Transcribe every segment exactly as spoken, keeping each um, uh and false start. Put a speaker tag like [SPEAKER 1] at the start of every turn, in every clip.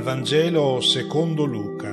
[SPEAKER 1] Vangelo secondo Luca.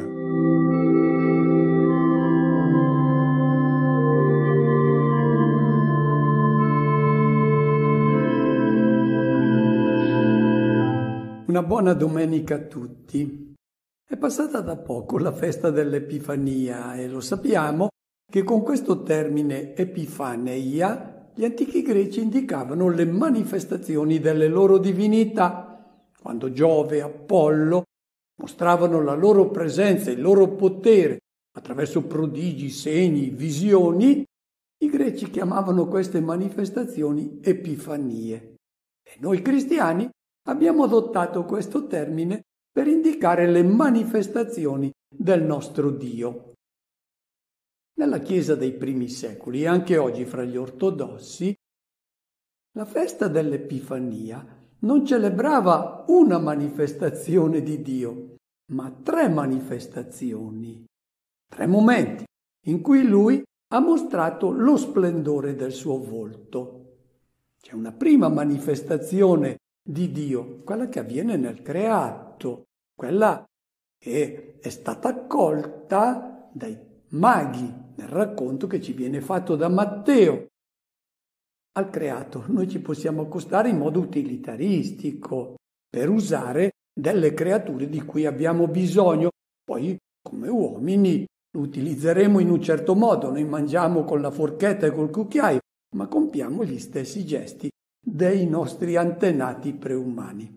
[SPEAKER 2] Una buona domenica a tutti. È passata da poco la festa dell'Epifania e lo sappiamo che con questo termine Epifaneia gli antichi greci indicavano le manifestazioni delle loro divinità. Quando Giove e Apollo mostravano la loro presenza, il loro potere attraverso prodigi, segni, visioni, i greci chiamavano queste manifestazioni Epifanie. E noi cristiani abbiamo adottato questo termine per indicare le manifestazioni del nostro Dio. Nella Chiesa dei primi secoli e anche oggi fra gli ortodossi, la festa dell'Epifania non celebrava una manifestazione di Dio, ma tre manifestazioni, tre momenti in cui Lui ha mostrato lo splendore del suo volto. C'è una prima manifestazione di Dio, quella che avviene nel creato, quella che è stata accolta dai maghi nel racconto che ci viene fatto da Matteo. Al creato noi ci possiamo accostare in modo utilitaristico per usare delle creature di cui abbiamo bisogno, poi come uomini lo utilizzeremo in un certo modo, noi mangiamo con la forchetta e col cucchiaio, ma compiamo gli stessi gesti dei nostri antenati preumani.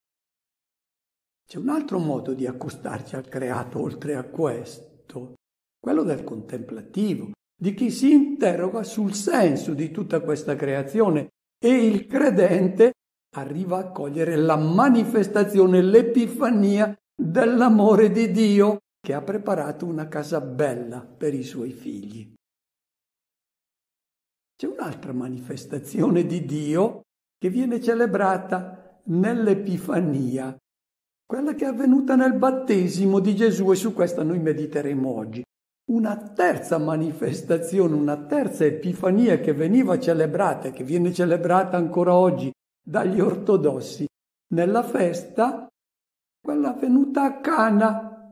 [SPEAKER 2] C'è un altro modo di accostarci al creato oltre a questo, quello del contemplativo, di chi si interroga sul senso di tutta questa creazione e il credente arriva a cogliere la manifestazione, l'epifania dell'amore di Dio che ha preparato una casa bella per i suoi figli. C'è un'altra manifestazione di Dio che viene celebrata nell'Epifania, quella che è avvenuta nel battesimo di Gesù, e su questa noi mediteremo oggi. Una terza manifestazione, una terza Epifania che veniva celebrata e che viene celebrata ancora oggi dagli ortodossi nella festa, quella avvenuta a Cana.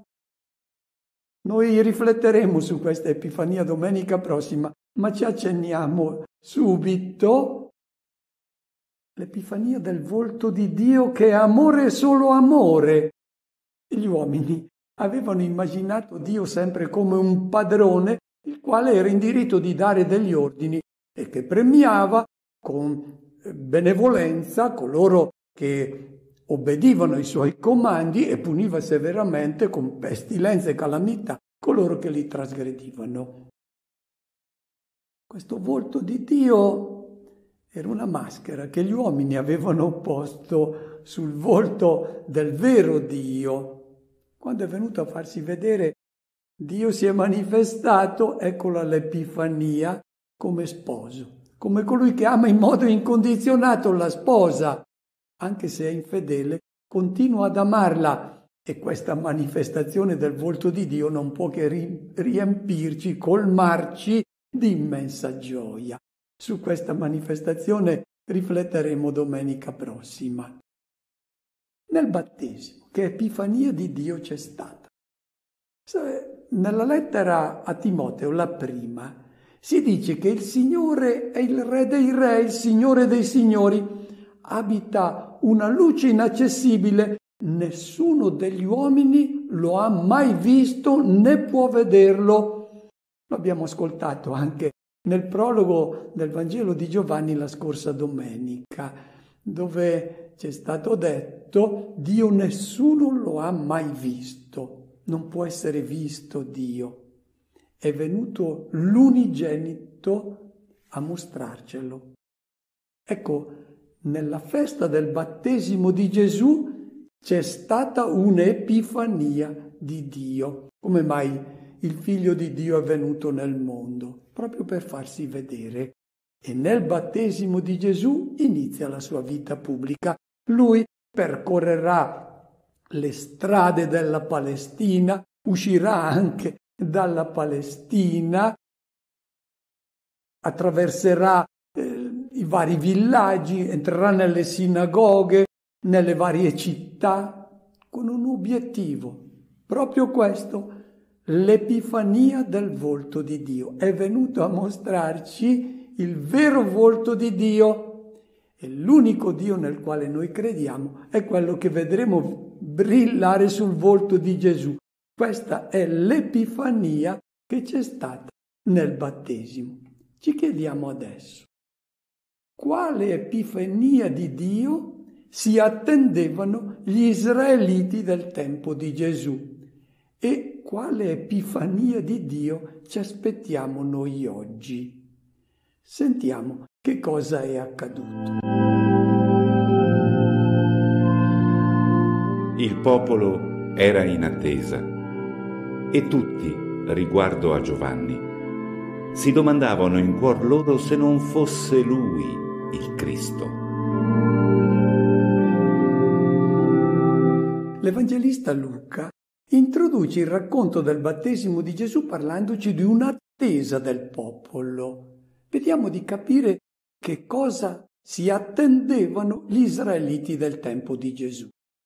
[SPEAKER 2] Noi rifletteremo su questa Epifania domenica prossima, ma ci accenniamo subito. L'Epifania del volto di Dio che è amore e solo amore. Gli uomini avevano immaginato Dio sempre come un padrone, il quale era in diritto di dare degli ordini e che premiava con benevolenza coloro che obbedivano ai suoi comandi e puniva severamente con pestilenza e calamità coloro che li trasgredivano. Questo volto di Dio era una maschera che gli uomini avevano posto sul volto del vero Dio. Quando è venuto a farsi vedere, Dio si è manifestato, eccola l'Epifania, come sposo, come colui che ama in modo incondizionato la sposa, anche se è infedele, continua ad amarla. E questa manifestazione del volto di Dio non può che riempirci, colmarci di immensa gioia. Su questa manifestazione rifletteremo domenica prossima. Nel battesimo, che epifania di Dio c'è stata? Nella lettera a Timoteo, la prima, si dice che il Signore è il Re dei Re, il Signore dei Signori, abita una luce inaccessibile, nessuno degli uomini lo ha mai visto né può vederlo. Lo abbiamo ascoltato anche nel prologo del Vangelo di Giovanni la scorsa domenica, dove c'è stato detto: Dio nessuno lo ha mai visto, non può essere visto Dio. È venuto l'unigenito a mostrarcelo. Ecco, nella festa del battesimo di Gesù c'è stata un'epifania di Dio. Come mai il Figlio di Dio è venuto nel mondo? Proprio per farsi vedere. E nel battesimo di Gesù inizia la sua vita pubblica. Lui percorrerà le strade della Palestina, uscirà anche dalla Palestina, attraverserà eh, i vari villaggi, entrerà nelle sinagoghe, nelle varie città, con un obiettivo, proprio questo, l'Epifania del volto di Dio. È venuto a mostrarci il vero volto di Dio. E l'unico Dio nel quale noi crediamo è quello che vedremo brillare sul volto di Gesù. Questa è l'Epifania che c'è stata nel battesimo. Ci chiediamo adesso, quale Epifania di Dio si attendevano gli israeliti del tempo di Gesù e quale Epifania di Dio ci aspettiamo noi oggi? Sentiamo che cosa è accaduto.
[SPEAKER 3] Il popolo era in attesa e tutti, riguardo a Giovanni, si domandavano in cuor loro se non fosse lui il Cristo.
[SPEAKER 2] L'Evangelista Luca introduce il racconto del battesimo di Gesù parlandoci di un'attesa del popolo. Vediamo di capire che cosa si attendevano gli israeliti del tempo di Gesù.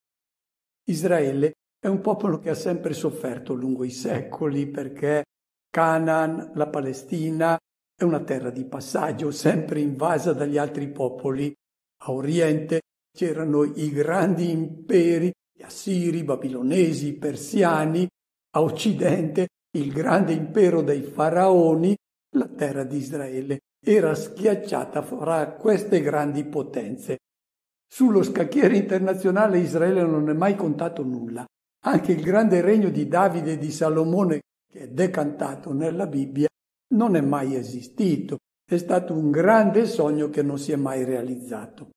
[SPEAKER 2] Israele è un popolo che ha sempre sofferto lungo i secoli perché Canaan, la Palestina, è una terra di passaggio, sempre invasa dagli altri popoli. A Oriente c'erano i grandi imperi, gli Assiri, i Babilonesi, i Persiani. A Occidente il grande impero dei faraoni. La terra di Israele era schiacciata fra queste grandi potenze. Sullo scacchiere internazionale Israele non è mai contato nulla. Anche il grande regno di Davide e di Salomone, che è decantato nella Bibbia, non è mai esistito. È stato un grande sogno che non si è mai realizzato.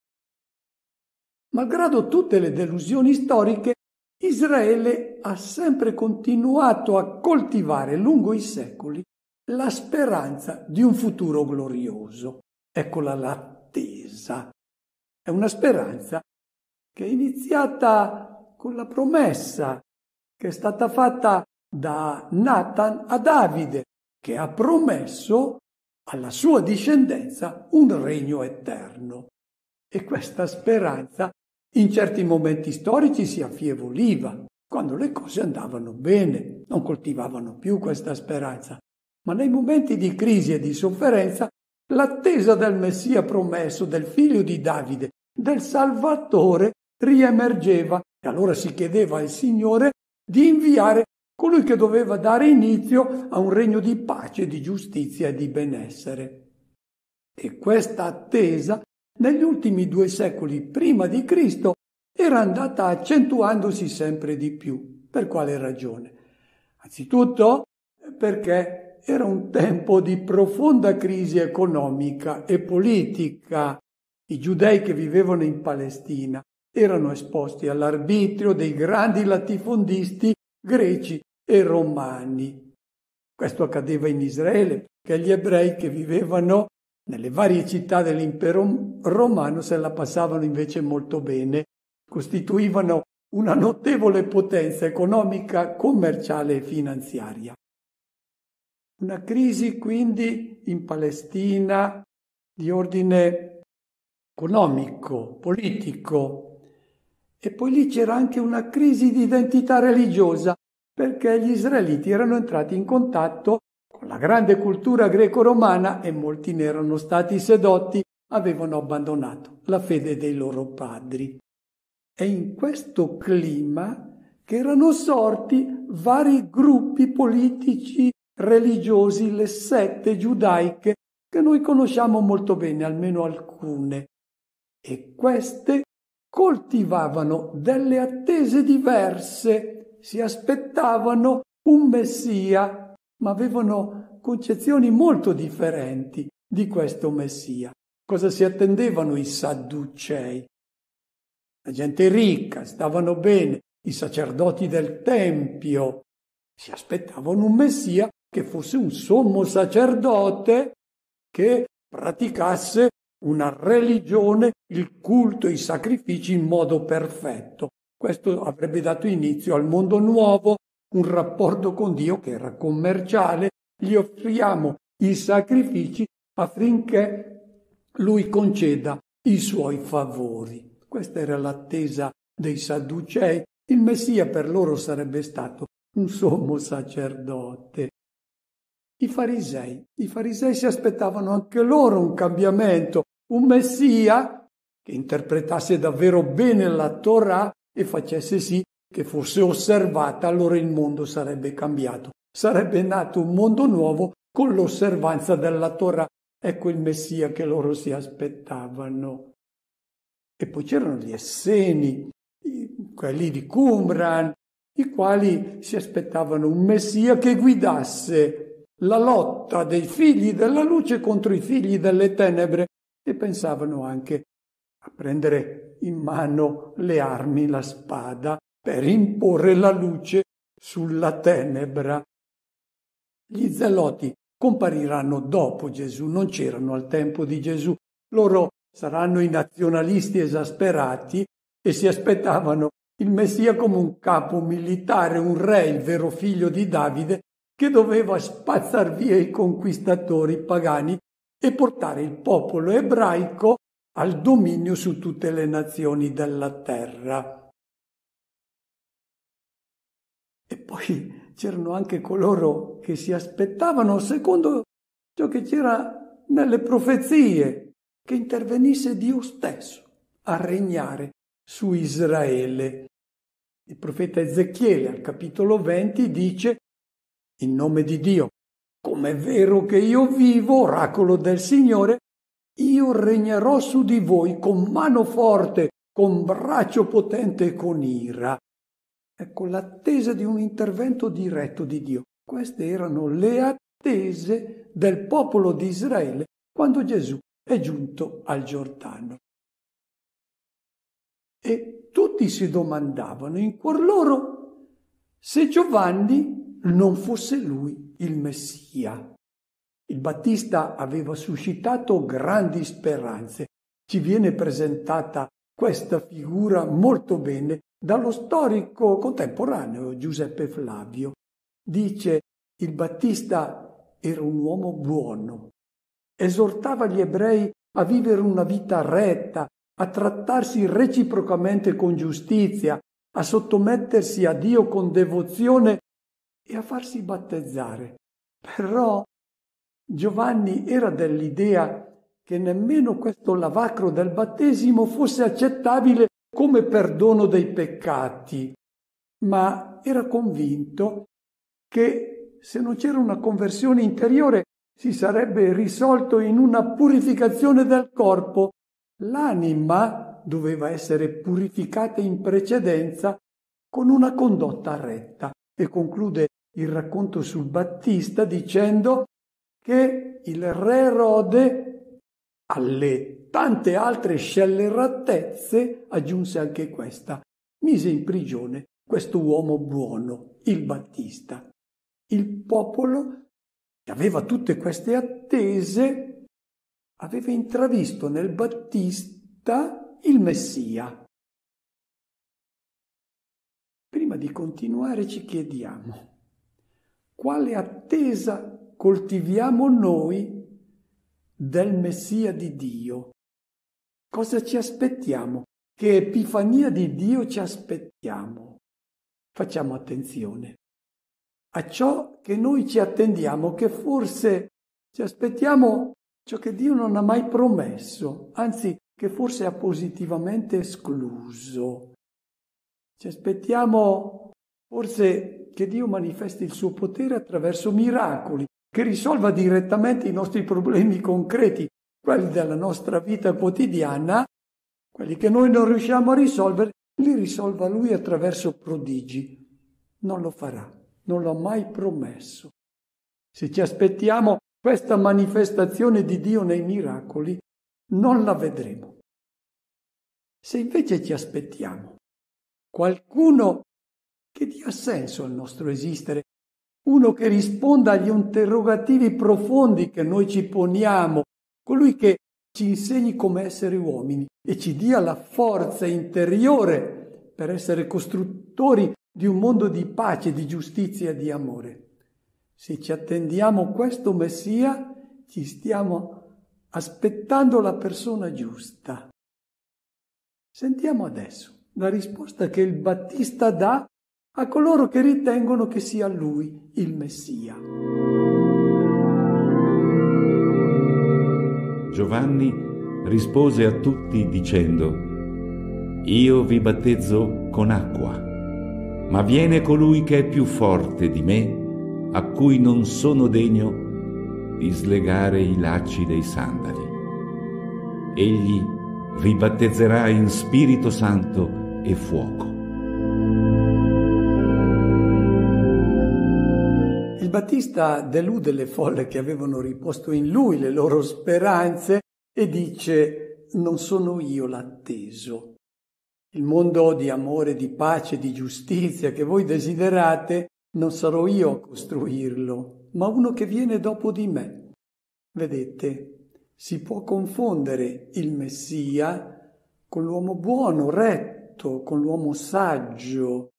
[SPEAKER 2] Malgrado tutte le delusioni storiche, Israele ha sempre continuato a coltivare lungo i secoli la speranza di un futuro glorioso. Eccola l'attesa. È una speranza che è iniziata con la promessa che è stata fatta da Nathan a Davide, che ha promesso alla sua discendenza un regno eterno. E questa speranza in certi momenti storici si affievoliva, quando le cose andavano bene, non coltivavano più questa speranza. Ma nei momenti di crisi e di sofferenza, l'attesa del Messia promesso, del figlio di Davide, del Salvatore, riemergeva e allora si chiedeva al Signore di inviare colui che doveva dare inizio a un regno di pace, di giustizia e di benessere. E questa attesa, negli ultimi due secoli prima di Cristo, era andata accentuandosi sempre di più. Per quale ragione? Anzitutto perché era un tempo di profonda crisi economica e politica. I giudei che vivevano in Palestina erano esposti all'arbitrio dei grandi latifondisti greci e romani. Questo accadeva in Israele, perché gli ebrei che vivevano nelle varie città dell'impero romano se la passavano invece molto bene, costituivano una notevole potenza economica, commerciale e finanziaria. Una crisi quindi in Palestina di ordine economico, politico, e poi lì c'era anche una crisi di identità religiosa, perché gli israeliti erano entrati in contatto con la grande cultura greco-romana e molti ne erano stati sedotti, avevano abbandonato la fede dei loro padri. È in questo clima che erano sorti vari gruppi politici religiosi, le sette giudaiche, che noi conosciamo molto bene, almeno alcune. E queste coltivavano delle attese diverse, si aspettavano un Messia, ma avevano concezioni molto differenti di questo Messia. Cosa si attendevano i Sadducei? La gente ricca, stavano bene, i sacerdoti del Tempio. Si aspettavano un Messia che fosse un sommo sacerdote che praticasse una religione, il culto e i sacrifici in modo perfetto. Questo avrebbe dato inizio al mondo nuovo, un rapporto con Dio che era commerciale. Gli offriamo i sacrifici affinché Lui conceda i suoi favori. Questa era l'attesa dei Sadducei Il Messia per loro sarebbe stato un sommo sacerdote. I farisei, i farisei si aspettavano anche loro un cambiamento, un Messia che interpretasse davvero bene la Torah e facesse sì che fosse osservata, allora il mondo sarebbe cambiato. Sarebbe nato un mondo nuovo con l'osservanza della Torah. Ecco il Messia che loro si aspettavano. E poi c'erano gli Esseni, quelli di Qumran, i quali si aspettavano un Messia che guidasse la lotta dei figli della luce contro i figli delle tenebre e pensavano anche a prendere in mano le armi, la spada, per imporre la luce sulla tenebra. Gli zeloti compariranno dopo Gesù, non c'erano al tempo di Gesù. Loro saranno i nazionalisti esasperati e si aspettavano il Messia come un capo militare, un re, il vero figlio di Davide, che doveva spazzar via i conquistatori pagani e portare il popolo ebraico al dominio su tutte le nazioni della terra. E poi c'erano anche coloro che si aspettavano, secondo ciò che c'era nelle profezie, che intervenisse Dio stesso a regnare su Israele. Il profeta Ezechiele al capitolo venti dice: in nome di Dio, come è vero che io vivo, oracolo del Signore, io regnerò su di voi con mano forte, con braccio potente e con ira. Ecco l'attesa di un intervento diretto di Dio. Queste erano le attese del popolo di Israele quando Gesù è giunto al Giordano. E tutti si domandavano in cuor loro se Giovanni non fosse lui il Messia. Il Battista aveva suscitato grandi speranze. Ci viene presentata questa figura molto bene dallo storico contemporaneo Giuseppe Flavio. Dice: il Battista era un uomo buono, esortava gli ebrei a vivere una vita retta, a trattarsi reciprocamente con giustizia, a sottomettersi a Dio con devozione e a farsi battezzare. Però Giovanni era dell'idea che nemmeno questo lavacro del battesimo fosse accettabile come perdono dei peccati, ma era convinto che se non c'era una conversione interiore si sarebbe risolto in una purificazione del corpo. L'anima doveva essere purificata in precedenza con una condotta retta. E conclude il racconto sul Battista dicendo che il re Erode, alle tante altre scelleratezze, aggiunse anche questa: mise in prigione questo uomo buono, il Battista. Il popolo, che aveva tutte queste attese, aveva intravisto nel Battista il Messia. Prima di continuare ci chiediamo: quale attesa coltiviamo noi del Messia di Dio? Cosa ci aspettiamo? Che epifania di Dio ci aspettiamo? Facciamo attenzione a ciò che noi ci attendiamo, che forse ci aspettiamo ciò che Dio non ha mai promesso, anzi che forse ha positivamente escluso. Ci aspettiamo forse che Dio manifesti il suo potere attraverso miracoli, che risolva direttamente i nostri problemi concreti, quelli della nostra vita quotidiana, quelli che noi non riusciamo a risolvere, li risolva Lui attraverso prodigi. Non lo farà, non l'ho mai promesso. Se ci aspettiamo questa manifestazione di Dio nei miracoli, non la vedremo. Se invece ci aspettiamo qualcuno che dia senso al nostro esistere, uno che risponda agli interrogativi profondi che noi ci poniamo, colui che ci insegni come essere uomini e ci dia la forza interiore per essere costruttori di un mondo di pace, di giustizia e di amore. Se ci attendiamo questo Messia, ci stiamo aspettando la persona giusta. Sentiamo adesso la risposta che il Battista dà a coloro che ritengono che sia lui il Messia.
[SPEAKER 3] Giovanni rispose a tutti dicendo: Io vi battezzo con acqua, ma viene colui che è più forte di me, a cui non sono degno di slegare i lacci dei sandali. Egli vi battezzerà in Spirito Santo e fuoco.
[SPEAKER 2] Il Battista delude le folle che avevano riposto in lui le loro speranze e dice: non sono io l'atteso. Il mondo di amore, di pace, di giustizia che voi desiderate, non sarò io a costruirlo, ma uno che viene dopo di me. Vedete, si può confondere il Messia con l'uomo buono, retto, con l'uomo saggio.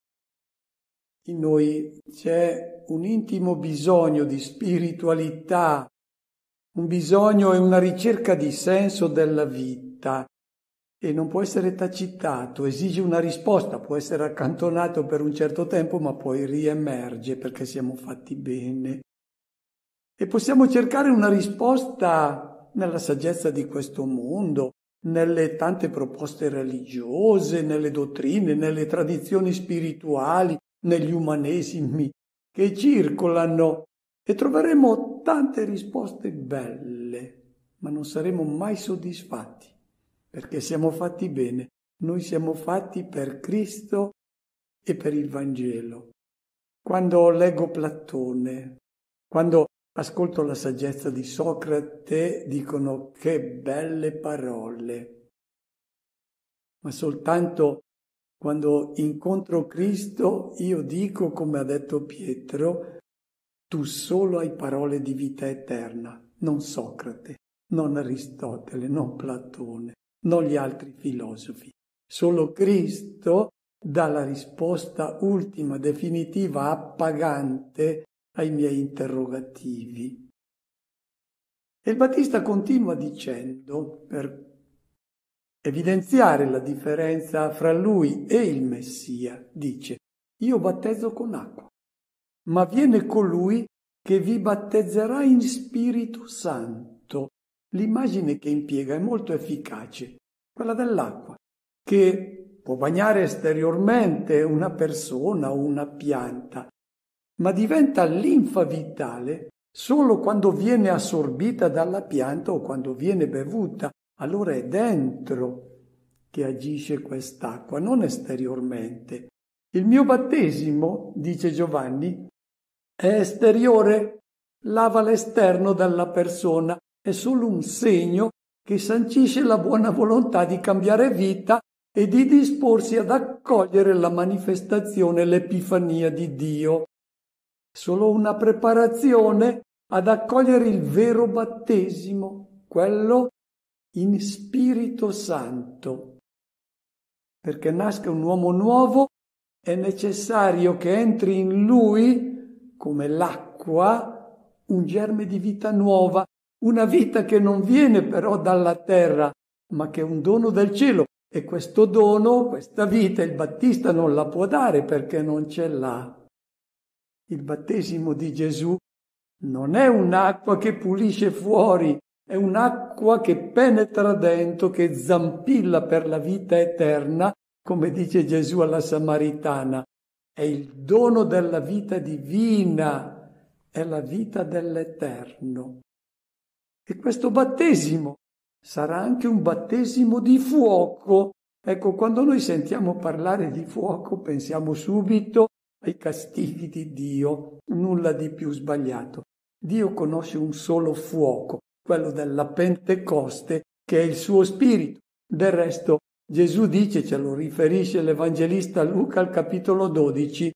[SPEAKER 2] In noi c'è un intimo bisogno di spiritualità, un bisogno e una ricerca di senso della vita, e non può essere tacitato, esige una risposta, può essere accantonato per un certo tempo, ma poi riemerge perché siamo fatti bene. E possiamo cercare una risposta nella saggezza di questo mondo, nelle tante proposte religiose, nelle dottrine, nelle tradizioni spirituali, negli umanesimi che circolano, e troveremo tante risposte belle, ma non saremo mai soddisfatti, perché siamo fatti bene. Noi siamo fatti per Cristo e per il Vangelo. Quando leggo Platone, quando ascolto la saggezza di Socrate, dicono che belle parole. Ma soltanto quando incontro Cristo, io dico, come ha detto Pietro, tu solo hai parole di vita eterna, non Socrate, non Aristotele, non Platone, non gli altri filosofi. Solo Cristo dà la risposta ultima, definitiva, appagante ai miei interrogativi. E il Battista continua dicendo, per evidenziare la differenza fra lui e il Messia, dice: io battezzo con acqua, ma viene colui che vi battezzerà in Spirito Santo. L'immagine che impiega è molto efficace, quella dell'acqua, che può bagnare esteriormente una persona o una pianta, ma diventa linfa vitale solo quando viene assorbita dalla pianta o quando viene bevuta. Allora è dentro che agisce quest'acqua, non esteriormente. Il mio battesimo, dice Giovanni, è esteriore, lava l'esterno dalla persona, è solo un segno che sancisce la buona volontà di cambiare vita e di disporsi ad accogliere la manifestazione, l'epifania di Dio. Solo una preparazione ad accogliere il vero battesimo, quello in Spirito Santo. Perché nasca un uomo nuovo è necessario che entri in lui, come l'acqua, un germe di vita nuova, una vita che non viene però dalla terra, ma che è un dono del cielo. E questo dono, questa vita, il Battista non la può dare perché non ce l'ha. Il battesimo di Gesù non è un'acqua che pulisce fuori, è un'acqua che penetra dentro, che zampilla per la vita eterna, come dice Gesù alla Samaritana. È il dono della vita divina, è la vita dell'eterno. E questo battesimo sarà anche un battesimo di fuoco. Ecco, quando noi sentiamo parlare di fuoco, pensiamo subito ai castighi di Dio, nulla di più sbagliato. Dio conosce un solo fuoco, quello della Pentecoste, che è il suo spirito. Del resto Gesù dice, ce lo riferisce l'Evangelista Luca al capitolo dodici,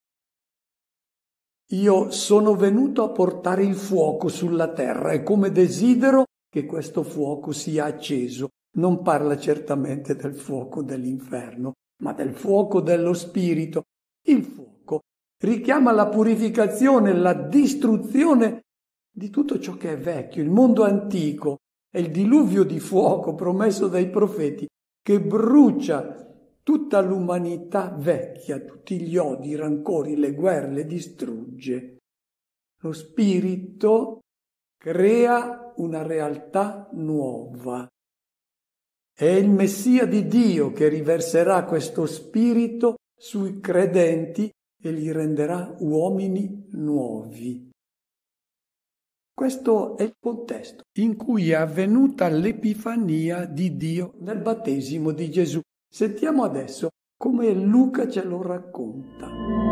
[SPEAKER 2] io sono venuto a portare il fuoco sulla terra e come desidero che questo fuoco sia acceso. Non parla certamente del fuoco dell'inferno, ma del fuoco dello spirito. Il fuoco richiama la purificazione, la distruzione di tutto ciò che è vecchio. Il mondo antico è il diluvio di fuoco promesso dai profeti che brucia tutta l'umanità vecchia, tutti gli odi, i rancori, le guerre, le distrugge. Lo Spirito crea una realtà nuova. È il Messia di Dio che riverserà questo Spirito sui credenti e li renderà uomini nuovi. Questo è il contesto in cui è avvenuta l'Epifania di Dio nel battesimo di Gesù. Sentiamo adesso come Luca ce lo racconta.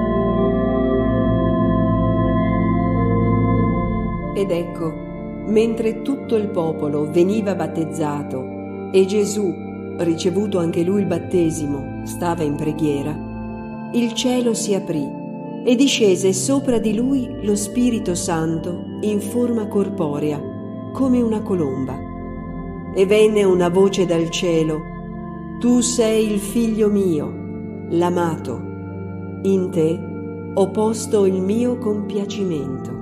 [SPEAKER 4] Ed ecco, mentre tutto il popolo veniva battezzato e Gesù, ricevuto anche lui il battesimo, stava in preghiera, il cielo si aprì e discese sopra di lui lo Spirito Santo in forma corporea, come una colomba. E venne una voce dal cielo: Tu sei il figlio mio, l'amato, in te ho posto il mio compiacimento.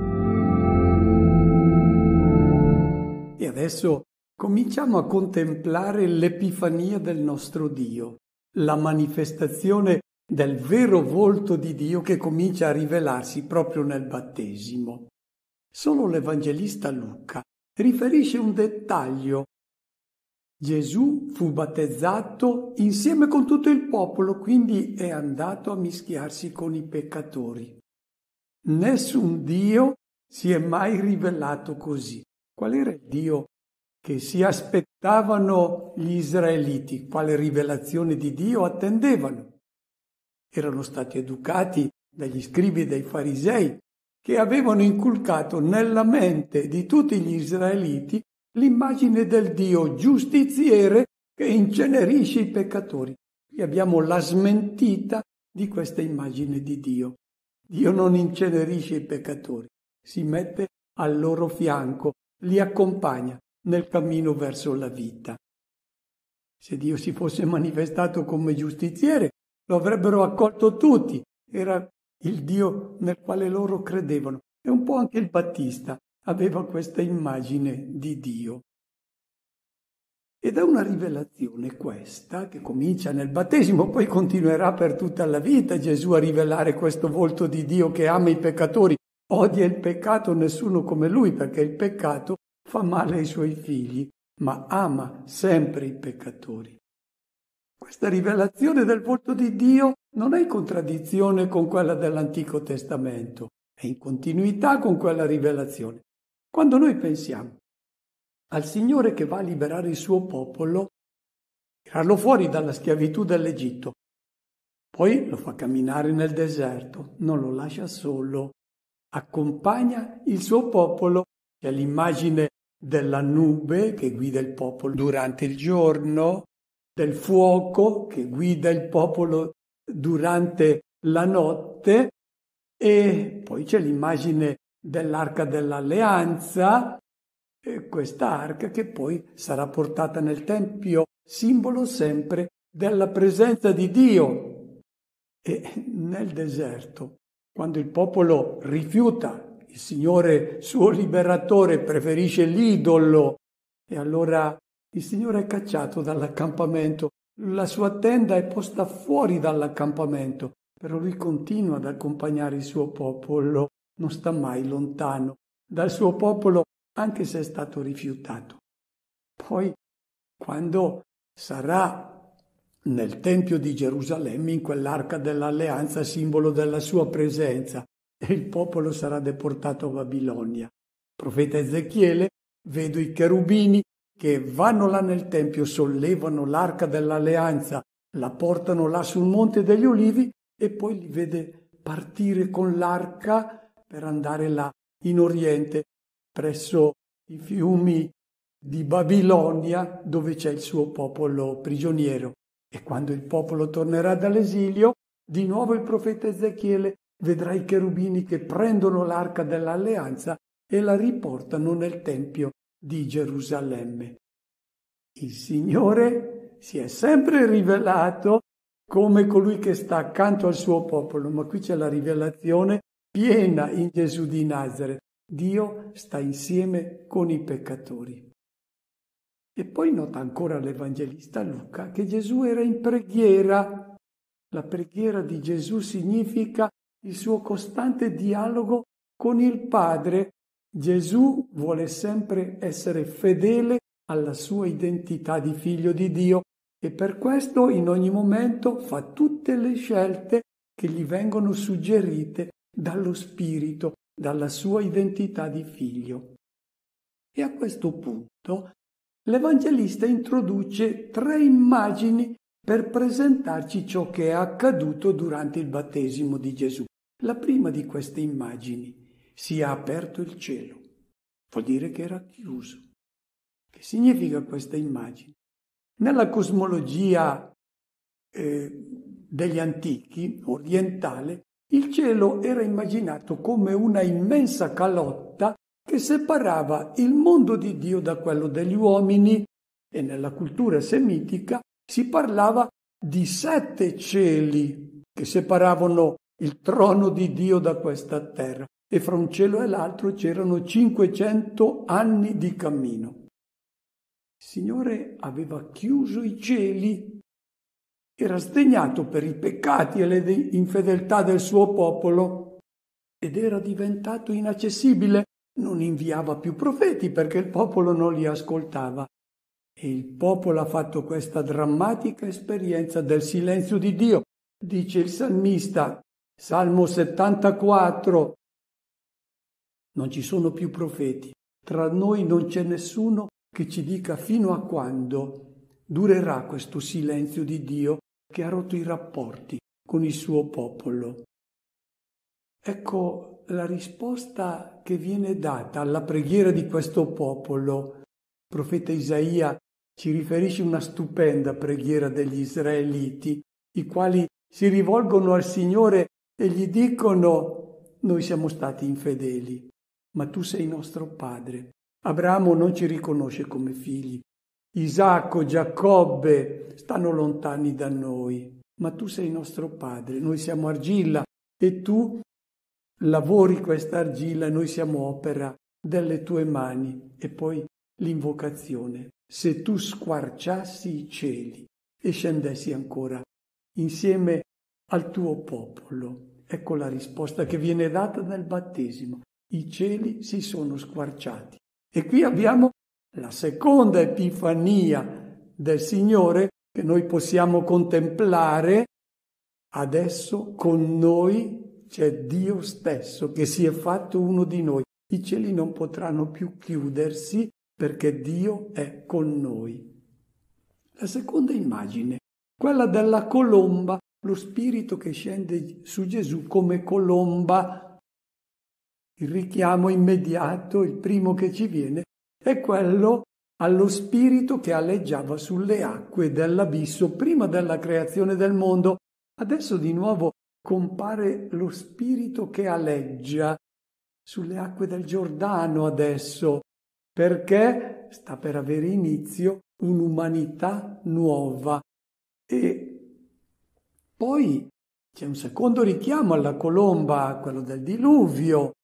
[SPEAKER 2] E adesso cominciamo a contemplare l'Epifania del nostro Dio, la manifestazione del vero volto di Dio che comincia a rivelarsi proprio nel battesimo. Solo l'Evangelista Luca riferisce un dettaglio. Gesù fu battezzato insieme con tutto il popolo, quindi è andato a mischiarsi con i peccatori. Nessun Dio si è mai rivelato così. Qual era il Dio che si aspettavano gli israeliti? Quale rivelazione di Dio attendevano? Erano stati educati dagli scribi e dai farisei che avevano inculcato nella mente di tutti gli israeliti l'immagine del Dio giustiziere che incenerisce i peccatori. Qui abbiamo la smentita di questa immagine di Dio. Dio non incenerisce i peccatori, si mette al loro fianco, li accompagna nel cammino verso la vita. Se Dio si fosse manifestato come giustiziere, lo avrebbero accolto tutti. Era il Dio nel quale loro credevano. E un po' anche il Battista aveva questa immagine di Dio. Ed è una rivelazione questa che comincia nel battesimo, poi continuerà per tutta la vita Gesù a rivelare questo volto di Dio che ama i peccatori. Odia il peccato nessuno come lui, perché il peccato fa male ai suoi figli, ma ama sempre i peccatori. Questa rivelazione del volto di Dio non è in contraddizione con quella dell'Antico Testamento, è in continuità con quella rivelazione. Quando noi pensiamo al Signore che va a liberare il suo popolo, tirarlo fuori dalla schiavitù dell'Egitto, poi lo fa camminare nel deserto, non lo lascia solo, accompagna il suo popolo, c'è l'immagine della nube che guida il popolo durante il giorno, del fuoco che guida il popolo durante la notte, e poi c'è l'immagine dell'arca dell'alleanza, e questa arca che poi sarà portata nel Tempio, simbolo sempre della presenza di Dio. E nel deserto, quando il popolo rifiuta il Signore suo liberatore, preferisce l'idolo, e allora il Signore è cacciato dall'accampamento, la sua tenda è posta fuori dall'accampamento, però lui continua ad accompagnare il suo popolo, non sta mai lontano dal suo popolo, anche se è stato rifiutato. Poi, quando sarà nel Tempio di Gerusalemme, in quell'arca dell'alleanza, simbolo della sua presenza, e il popolo sarà deportato a Babilonia. Il profeta Ezechiele vede i cherubini che vanno là nel Tempio, sollevano l'arca dell'alleanza, la portano là sul Monte degli Ulivi e poi li vede partire con l'arca per andare là in Oriente, presso i fiumi di Babilonia, dove c'è il suo popolo prigioniero. E quando il popolo tornerà dall'esilio, di nuovo il profeta Ezechiele vedrà i cherubini che prendono l'arca dell'alleanza e la riportano nel Tempio di Gerusalemme. Il Signore si è sempre rivelato come colui che sta accanto al suo popolo, ma qui c'è la rivelazione piena in Gesù di Nazaret. Dio sta insieme con i peccatori. E poi nota ancora l'Evangelista Luca che Gesù era in preghiera. La preghiera di Gesù significa il suo costante dialogo con il Padre. Gesù vuole sempre essere fedele alla sua identità di figlio di Dio e per questo in ogni momento fa tutte le scelte che gli vengono suggerite dallo Spirito, dalla sua identità di figlio. E a questo punto l'Evangelista introduce tre immagini per presentarci ciò che è accaduto durante il battesimo di Gesù. La prima di queste immagini: si è aperto il cielo, vuol dire che era chiuso. Che significa questa immagine? Nella cosmologia eh, degli antichi, orientale, il cielo era immaginato come una immensa calotta che separava il mondo di Dio da quello degli uomini, e nella cultura semitica si parlava di sette cieli che separavano il trono di Dio da questa terra, e fra un cielo e l'altro c'erano cinquecento anni di cammino. Il Signore aveva chiuso i cieli, era sdegnato per i peccati e le infedeltà del suo popolo ed era diventato inaccessibile. Non inviava più profeti perché il popolo non li ascoltava. E il popolo ha fatto questa drammatica esperienza del silenzio di Dio. Dice il salmista, Salmo settantaquattro, non ci sono più profeti, tra noi non c'è nessuno che ci dica fino a quando durerà questo silenzio di Dio che ha rotto i rapporti con il suo popolo. Ecco la risposta che viene data alla preghiera di questo popolo. Il profeta Isaia ci riferisce una stupenda preghiera degli israeliti, i quali si rivolgono al Signore e gli dicono: noi siamo stati infedeli, ma tu sei nostro padre. Abramo non ci riconosce come figli, Isacco, Giacobbe stanno lontani da noi, ma tu sei nostro padre, noi siamo argilla e tu lavori questa argilla, noi siamo opera delle tue mani. E poi l'invocazione: se tu squarciassi i cieli e scendessi ancora insieme al tuo popolo. Ecco la risposta che viene data nel battesimo: i cieli si sono squarciati. E qui abbiamo la seconda epifania del Signore che noi possiamo contemplare. Adesso con noi c'è Dio stesso che si è fatto uno di noi. I cieli non potranno più chiudersi perché Dio è con noi. La seconda immagine, quella della colomba, lo Spirito che scende su Gesù come colomba. Il richiamo immediato, il primo che ci viene, è quello allo Spirito che aleggiava sulle acque dell'abisso prima della creazione del mondo. Adesso di nuovo compare lo Spirito che aleggia sulle acque del Giordano adesso, perché sta per avere inizio un'umanità nuova. E poi c'è un secondo richiamo alla colomba, quello del diluvio.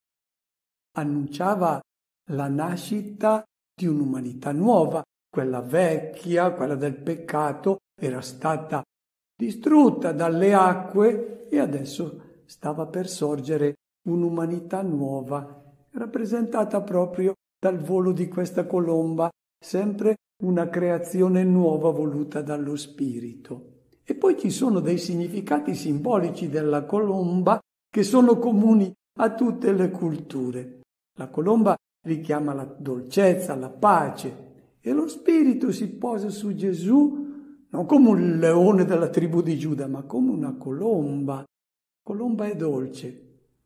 [SPEAKER 2] Annunciava la nascita di un'umanità nuova. Quella vecchia, quella del peccato, era stata distrutta dalle acque e adesso stava per sorgere un'umanità nuova, rappresentata proprio dal volo di questa colomba, sempre una creazione nuova voluta dallo Spirito. E poi ci sono dei significati simbolici della colomba che sono comuni a tutte le culture. La colomba richiama la dolcezza, la pace, e lo Spirito si posa su Gesù non come un leone della tribù di Giuda, ma come una colomba. Colomba è dolce.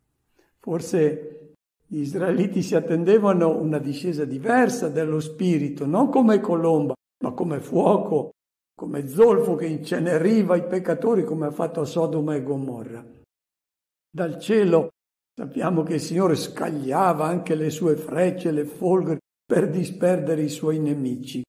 [SPEAKER 2] Forse gli israeliti si attendevano una discesa diversa dello Spirito, non come colomba, ma come fuoco, come zolfo che inceneriva i peccatori, come ha fatto a Sodoma e Gomorra. Dal cielo sappiamo che il Signore scagliava anche le sue frecce, le folgori, per disperdere i suoi nemici.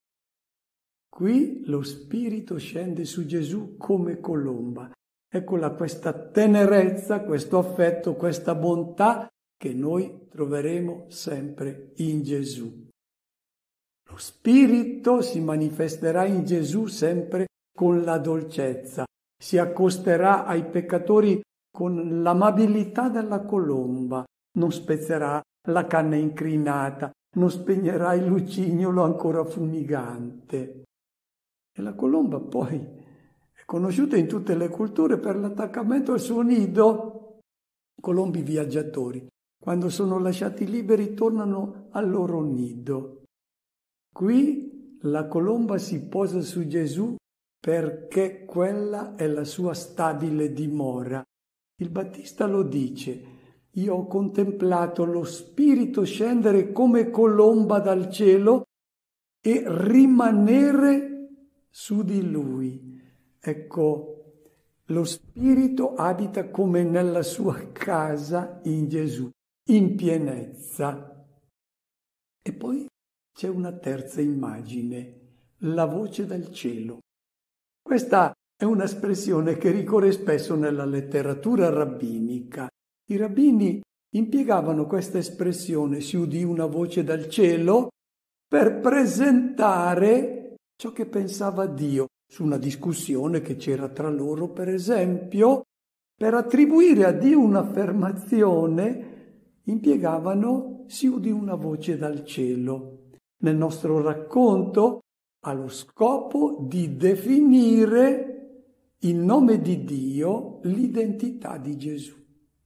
[SPEAKER 2] Qui lo Spirito scende su Gesù come colomba. Eccola questa tenerezza, questo affetto, questa bontà che noi troveremo sempre in Gesù. Lo Spirito si manifesterà in Gesù sempre con la dolcezza, si accosterà ai peccatori con l'amabilità della colomba, non spezzerà la canna incrinata, non spegnerà il lucignolo ancora fumigante. E la colomba poi è conosciuta in tutte le culture per l'attaccamento al suo nido. Colombi viaggiatori, quando sono lasciati liberi, tornano al loro nido. Qui la colomba si posa su Gesù perché quella è la sua stabile dimora. Il Battista lo dice: io ho contemplato lo Spirito scendere come colomba dal cielo e rimanere su di lui. Ecco, lo Spirito abita come nella sua casa in Gesù, in pienezza. E poi c'è una terza immagine, la voce del cielo. Questa è un'espressione che ricorre spesso nella letteratura rabbinica. I rabbini impiegavano questa espressione, si udì una voce dal cielo, per presentare ciò che pensava Dio su una discussione che c'era tra loro, per esempio, per attribuire a Dio un'affermazione, impiegavano si udì una voce dal cielo. Nel nostro racconto ha lo scopo di definire in nome di Dio l'identità di Gesù.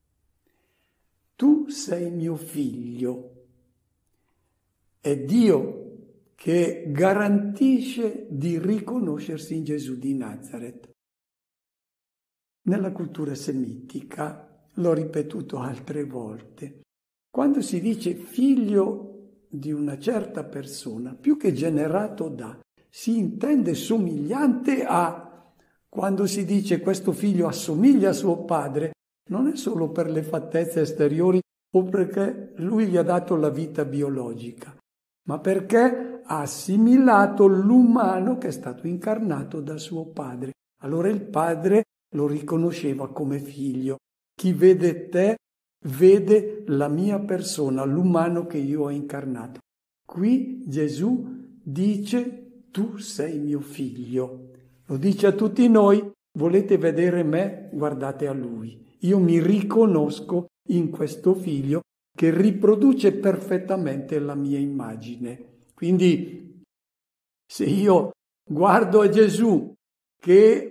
[SPEAKER 2] Tu sei mio figlio. È Dio che garantisce di riconoscersi in Gesù di Nazaret. Nella cultura semitica, l'ho ripetuto altre volte, quando si dice figlio di una certa persona, più che generato da, si intende somigliante a. Quando si dice questo figlio assomiglia a suo padre, non è solo per le fattezze esteriori o perché lui gli ha dato la vita biologica, ma perché ha assimilato l'umano che è stato incarnato da suo padre. Allora il padre lo riconosceva come figlio. Chi vede te vede la mia persona, l'umano che io ho incarnato. Qui Gesù dice: tu sei mio figlio. Lo dice a tutti noi: volete vedere me? Guardate a lui. Io mi riconosco in questo figlio che riproduce perfettamente la mia immagine. Quindi, se io guardo a Gesù che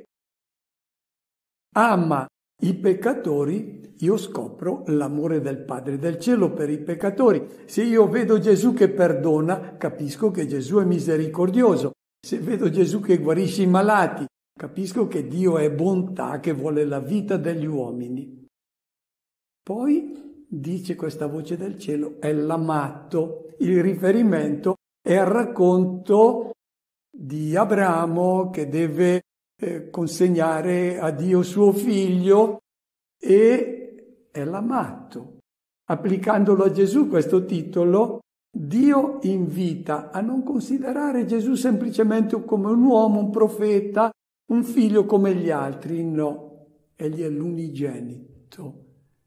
[SPEAKER 2] ama i peccatori, io scopro l'amore del Padre del Cielo per i peccatori. Se io vedo Gesù che perdona, capisco che Gesù è misericordioso. Se vedo Gesù che guarisce i malati, capisco che Dio è bontà, che vuole la vita degli uomini. Poi dice questa voce del cielo, è l'amato. Il riferimento è al racconto di Abramo che deve eh, consegnare a Dio suo figlio, e è l'amato. Applicandolo a Gesù questo titolo, Dio invita a non considerare Gesù semplicemente come un uomo, un profeta, un figlio come gli altri. No, egli è l'unigenito,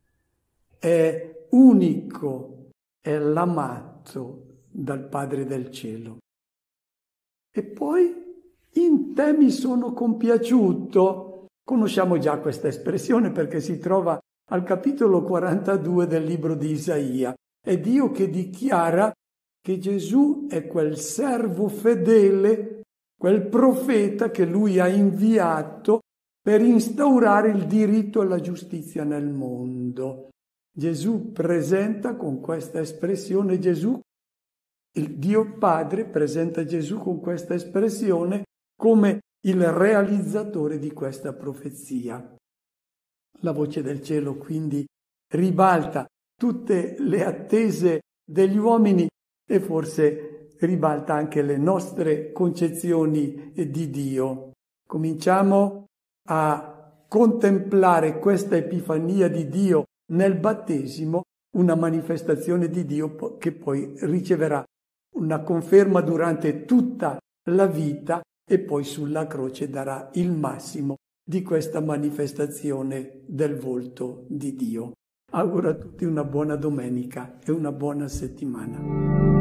[SPEAKER 2] è unico, è l'amato dal Padre del Cielo. E poi, in te mi sono compiaciuto. Conosciamo già questa espressione perché si trova al capitolo quarantadue del libro di Isaia. È Dio che dichiara che Gesù è quel servo fedele, quel profeta che lui ha inviato per instaurare il diritto e la giustizia nel mondo. Gesù presenta con questa espressione, Gesù, il Dio Padre presenta Gesù con questa espressione come il realizzatore di questa profezia. La voce del cielo quindi ribalta tutte le attese degli uomini e forse ribalta anche le nostre concezioni di Dio. Cominciamo a contemplare questa epifania di Dio nel battesimo, una manifestazione di Dio che poi riceverà una conferma durante tutta la vita e poi sulla croce darà il massimo di questa manifestazione del volto di Dio. Auguro a tutti una buona domenica e una buona settimana.